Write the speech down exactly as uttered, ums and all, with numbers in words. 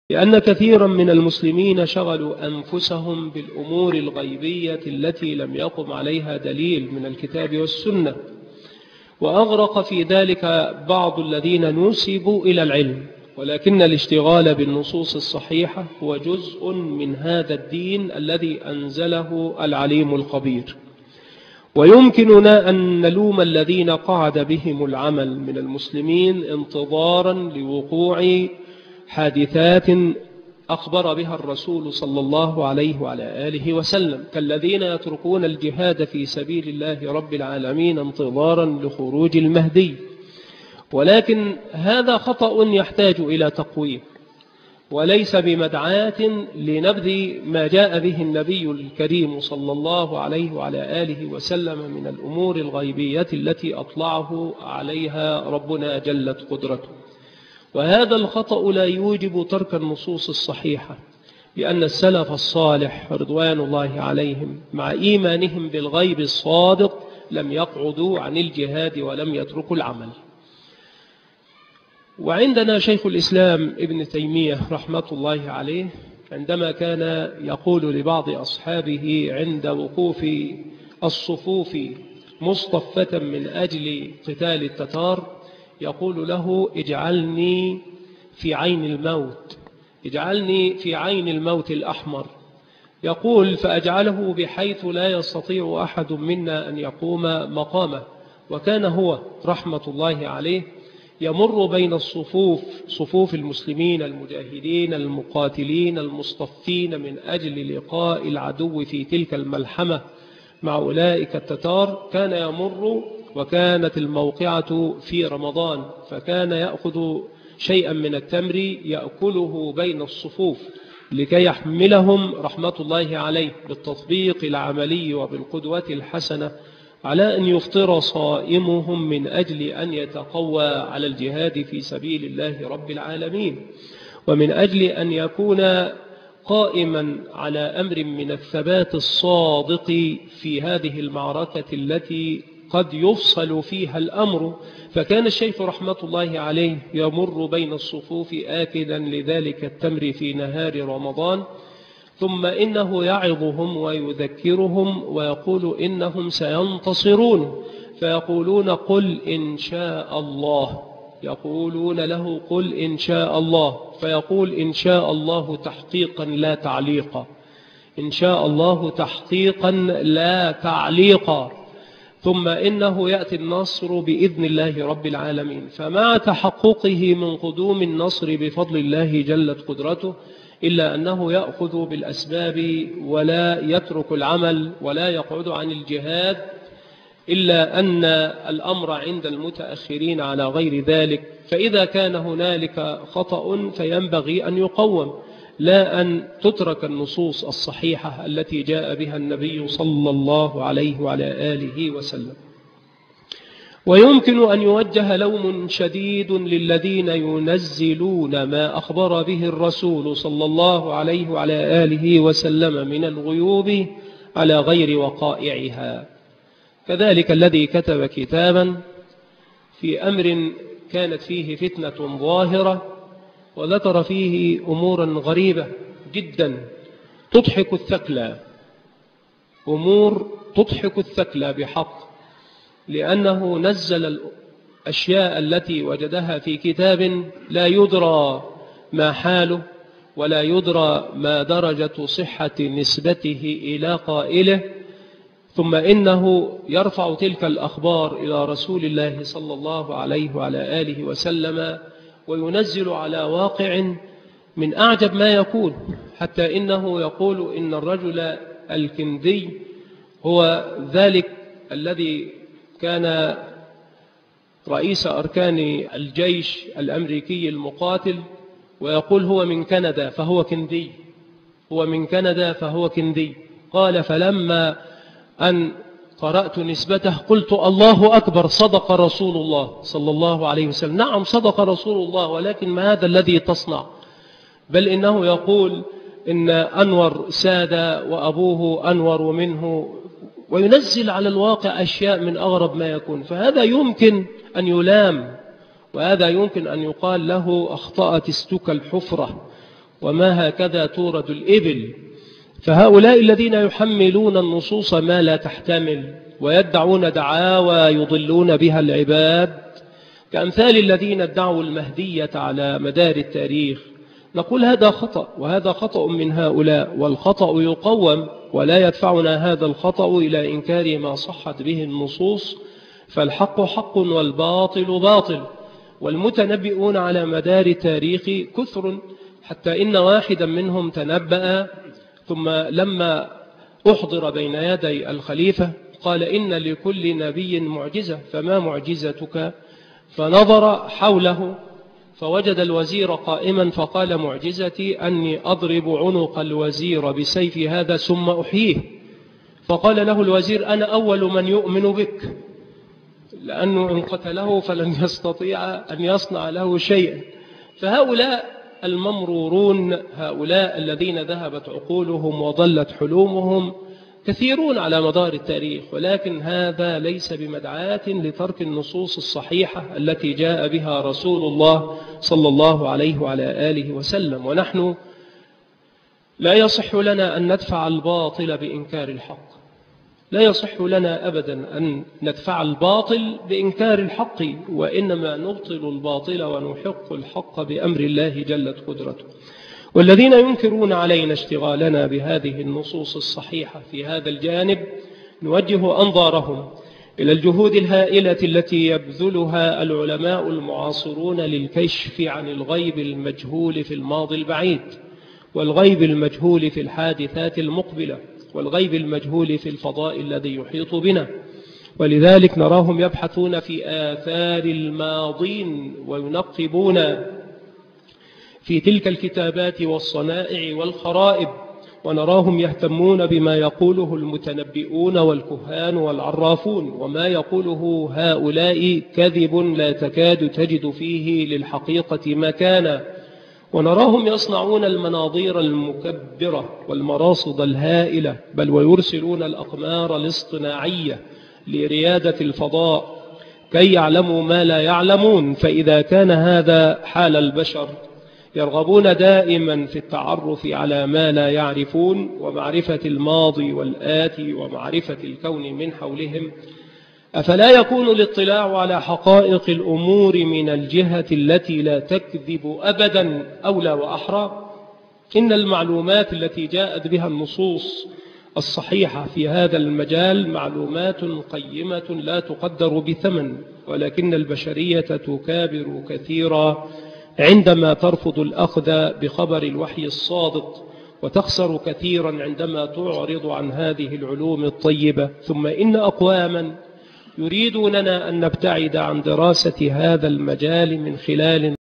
لأن كثيرا من المسلمين شغلوا أنفسهم بالأمور الغيبية التي لم يقم عليها دليل من الكتاب والسنة، وأغرق في ذلك بعض الذين نسبوا إلى العلم، ولكن الاشتغال بالنصوص الصحيحة هو جزء من هذا الدين الذي أنزله العليم الخبير. ويمكننا أن نلوم الذين قعد بهم العمل من المسلمين انتظارا لوقوع حادثات أخبر بها الرسول صلى الله عليه وعلى آله وسلم، كالذين يتركون الجهاد في سبيل الله رب العالمين انتظارا لخروج المهدي. ولكن هذا خطأ يحتاج إلى تقويم، وليس بمدعاة لنبذ ما جاء به النبي الكريم صلى الله عليه وعلى آله وسلم من الأمور الغيبية التي أطلعه عليها ربنا جلت قدرته. وهذا الخطأ لا يوجب ترك النصوص الصحيحة، لأن السلف الصالح رضوان الله عليهم مع إيمانهم بالغيب الصادق لم يقعدوا عن الجهاد ولم يتركوا العمل. وعندنا شيخ الإسلام ابن تيمية رحمة الله عليه عندما كان يقول لبعض أصحابه عند وقوف الصفوف مصطفة من أجل قتال التتار، يقول له: اجعلني في عين الموت، اجعلني في عين الموت الأحمر. يقول: فأجعله بحيث لا يستطيع أحد منا أن يقوم مقامه. وكان هو رحمة الله عليه يمر بين الصفوف، صفوف المسلمين المجاهدين المقاتلين المصطفين من أجل لقاء العدو في تلك الملحمة مع أولئك التتار، كان يمر وكانت الموقعة في رمضان، فكان يأخذ شيئا من التمر يأكله بين الصفوف لكي يحملهم رحمة الله عليه بالتطبيق العملي وبالقدوة الحسنة على أن يفطر صائمهم من أجل أن يتقوى على الجهاد في سبيل الله رب العالمين، ومن أجل أن يكون قائما على أمر من الثبات الصادق في هذه المعركة التي قد يفصل فيها الأمر. فكان الشيخ رحمة الله عليه يمر بين الصفوف آكدا لذلك التمر في نهار رمضان، ثم إنه يعظهم ويذكرهم ويقول إنهم سينتصرون، فيقولون: قل إن شاء الله. يقولون له: قل إن شاء الله، فيقول: إن شاء الله تحقيقا لا تعليقا، إن شاء الله تحقيقا لا تعليقا. ثم إنه يأتي النصر بإذن الله رب العالمين. فمع تحققه من قدوم النصر بفضل الله جلت قدرته، إلا أنه يأخذ بالأسباب ولا يترك العمل ولا يقعد عن الجهاد، إلا أن الأمر عند المتأخرين على غير ذلك. فإذا كان هنالك خطأ فينبغي أن يقوم، لا أن تترك النصوص الصحيحة التي جاء بها النبي صلى الله عليه وعلى آله وسلم. ويمكن أن يوجه لوم شديد للذين ينزلون ما أخبر به الرسول صلى الله عليه وعلى آله وسلم من الغيوب على غير وقائعها، كذلك الذي كتب كتابا في أمر كانت فيه فتنة ظاهرة وذكر فيه أمورا غريبة جدا تضحك الثكلى، أمور تضحك الثكلى بحق، لأنه نزل الأشياء التي وجدها في كتاب لا يدرى ما حاله ولا يدرى ما درجة صحة نسبته إلى قائله، ثم إنه يرفع تلك الأخبار إلى رسول الله صلى الله عليه وعلى آله وسلم وينزل على واقع من أعجب ما يكون، حتى إنه يقول إن الرجل الكندي هو ذلك الذي كان رئيس أركان الجيش الأمريكي المقاتل، ويقول هو من كندا فهو كندي، هو من كندا فهو كندي. قال: فلما أن قرأت نسبته قلت: الله أكبر، صدق رسول الله صلى الله عليه وسلم. نعم صدق رسول الله، ولكن ما هذا الذي تصنع؟ بل إنه يقول إن أنور سادة وأبوه أنور منه، وينزل على الواقع أشياء من أغرب ما يكون. فهذا يمكن أن يلام، وهذا يمكن أن يقال له: أخطأت استك الحفرة. وما هكذا تورد الإبل. فهؤلاء الذين يحملون النصوص ما لا تحتمل ويدعون دعاوى يضلون بها العباد كأمثال الذين ادعوا المهدية على مدار التاريخ، نقول هذا خطأ، وهذا خطأ من هؤلاء، والخطأ يقوم، ولا يدفعنا هذا الخطأ إلى إنكار ما صحت به النصوص، فالحق حق والباطل باطل. والمتنبئون على مدار التاريخ كثر، حتى إن واحدا منهم تنبأ ثم لما أحضر بين يدي الخليفة قال إن لكل نبي معجزة فما معجزتك؟ فنظر حوله فوجد الوزير قائما فقال معجزتي أني أضرب عنق الوزير بسيف هذا ثم أحييه. فقال له الوزير أنا أول من يؤمن بك، لأنه إن قتله فلن يستطيع أن يصنع له شيئا. فهؤلاء الممرورون، هؤلاء الذين ذهبت عقولهم وضلت حلومهم كثيرون على مدار التاريخ، ولكن هذا ليس بمدعاة لترك النصوص الصحيحة التي جاء بها رسول الله صلى الله عليه وعلى آله وسلم. ونحن لا يصح لنا أن ندفع الباطل بإنكار الحق، لا يصح لنا أبدا أن ندفع الباطل بإنكار الحق، وإنما نبطل الباطل ونحق الحق بأمر الله جلت قدرته. والذين ينكرون علينا اشتغالنا بهذه النصوص الصحيحة في هذا الجانب نوجه أنظارهم إلى الجهود الهائلة التي يبذلها العلماء المعاصرون للكشف عن الغيب المجهول في الماضي البعيد، والغيب المجهول في الحادثات المقبلة، والغيب المجهول في الفضاء الذي يحيط بنا. ولذلك نراهم يبحثون في آثار الماضين وينقبون في تلك الكتابات والصنائع والخرائب، ونراهم يهتمون بما يقوله المتنبئون والكهان والعرافون، وما يقوله هؤلاء كذب لا تكاد تجد فيه للحقيقة مكانا. ونراهم يصنعون المناظير المكبرة والمراصد الهائلة، بل ويرسلون الأقمار الاصطناعية لريادة الفضاء كي يعلموا ما لا يعلمون. فإذا كان هذا حال البشر يرغبون دائما في التعرف على ما لا يعرفون ومعرفة الماضي والآتي ومعرفة الكون من حولهم، أفلا يكون الاطلاع على حقائق الأمور من الجهة التي لا تكذب أبدا أولى وأحرى؟ إن المعلومات التي جاءت بها النصوص الصحيحة في هذا المجال معلومات قيمة لا تقدر بثمن، ولكن البشرية تكابر كثيرا عندما ترفض الأخذ بخبر الوحي الصادق، وتخسر كثيرا عندما تعرض عن هذه العلوم الطيبة. ثم إن أقواما يريدوننا أن نبتعد عن دراسة هذا المجال من خلال